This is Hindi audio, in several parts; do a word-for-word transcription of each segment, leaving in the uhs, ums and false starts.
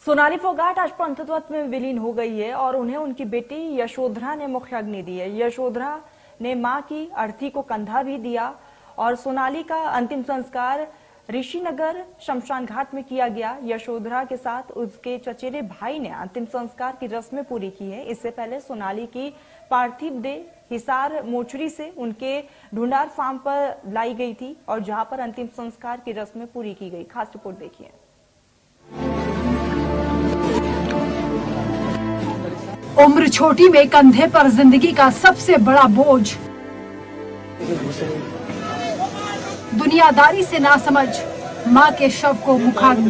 सोनाली फोगाट आज पंथतत्व में विलीन हो गई है और उन्हें उनकी बेटी यशोधरा ने मुखाग्नि दी है। यशोधरा ने मां की अर्थी को कंधा भी दिया और सोनाली का अंतिम संस्कार ऋषिनगर शमशान घाट में किया गया। यशोधरा के साथ उसके चचेरे भाई ने अंतिम संस्कार की रस्में पूरी की है। इससे पहले सोनाली की पार्थिव देह हिसार मोचरी से उनके ढूंढार फार्म पर लाई गई थी और जहां पर अंतिम संस्कार की रस्में पूरी की गई। खास रिपोर्ट देखिए। उम्र छोटी में कंधे पर जिंदगी का सबसे बड़ा बोझ, दुनियादारी से नासमझ मां के शव को मुखाग्नि।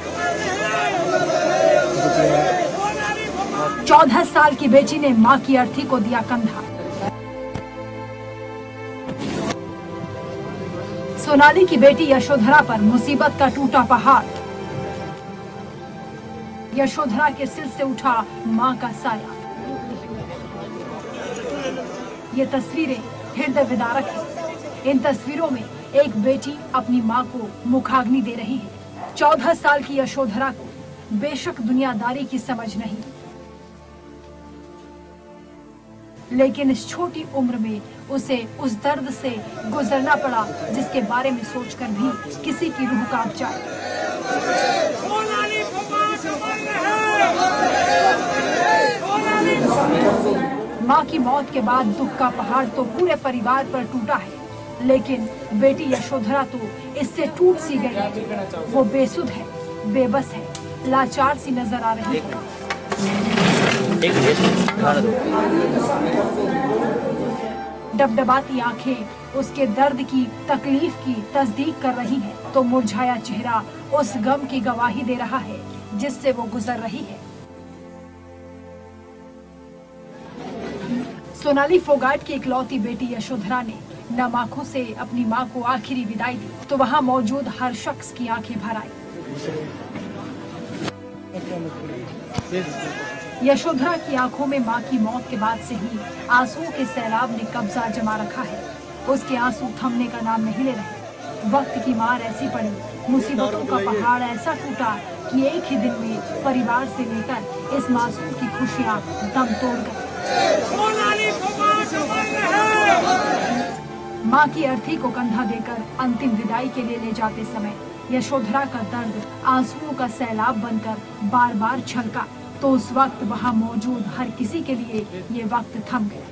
चौदह साल की बेटी ने मां की अर्थी को दिया कंधा। सोनाली की बेटी यशोधरा पर मुसीबत का टूटा पहाड़। यशोधरा के सिर से उठा मां का साया। ये तस्वीरें हृदय विदारक है। इन तस्वीरों में एक बेटी अपनी मां को मुखाग्नि दे रही है। चौदह साल की यशोधरा को बेशक दुनियादारी की समझ नहीं, लेकिन इस छोटी उम्र में उसे उस दर्द से गुजरना पड़ा जिसके बारे में सोचकर भी किसी की रूह कांप जाए। मां की मौत के बाद दुख का पहाड़ तो पूरे परिवार पर टूटा है, लेकिन बेटी यशोधरा तो इससे टूट सी गई है। वो बेसुध है, बेबस है, लाचार सी नजर आ रही है। डबडबाती आंखें उसके दर्द की, तकलीफ की तस्दीक कर रही हैं, तो मुरझाया चेहरा उस गम की गवाही दे रहा है जिससे वो गुजर रही है। सोनाली फोगाट की इकलौती बेटी यशोधरा ने नम आंखों से अपनी मां को आखिरी विदाई दी, तो वहां मौजूद हर शख्स की आंखें भर आई। यशोधरा की आंखों में मां की मौत के बाद से ही आंसुओं के सैलाब ने कब्जा जमा रखा है। उसके आंसू थमने का नाम नहीं ले रहे। वक्त की मार ऐसी पड़ी, मुसीबतों का पहाड़ ऐसा टूटा कि एक ही दिन में परिवार से लेकर इस मासूम की खुशियां दम तोड़ गई। मां की अर्थी को कंधा देकर अंतिम विदाई के लिए ले जाते समय यशोधरा का दर्द आंसुओं का सैलाब बनकर बार बार छलका, तो उस वक्त वहां मौजूद हर किसी के लिए ये वक्त थम गया।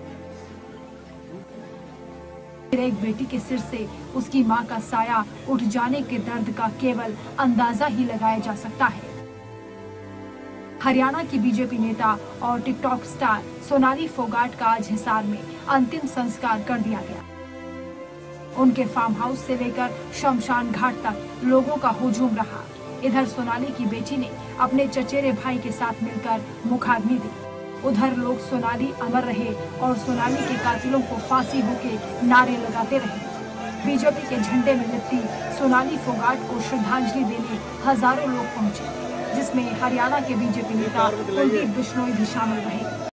एक बेटी के सिर से उसकी मां का साया उठ जाने के दर्द का केवल अंदाजा ही लगाया जा सकता है। हरियाणा की बीजेपी नेता और टिकटॉक स्टार सोनाली फोगाट का आज हिसार में अंतिम संस्कार कर दिया गया। उनके फार्म हाउस से लेकर शमशान घाट तक लोगों का हुजूम रहा। इधर सोनाली की बेटी ने अपने चचेरे भाई के साथ मिलकर मुखाग्नि दी। उधर लोग सोनाली अमर रहे और सोनाली के कातिलों को फांसी होके नारे लगाते रहे। बीजेपी के झंडे में लिपटी सोनाली फोगाट को श्रद्धांजलि देने हजारों लोग पहुंचे, जिसमें हरियाणा के बीजेपी नेता कुलदीप बिश्नोई भी शामिल रहे।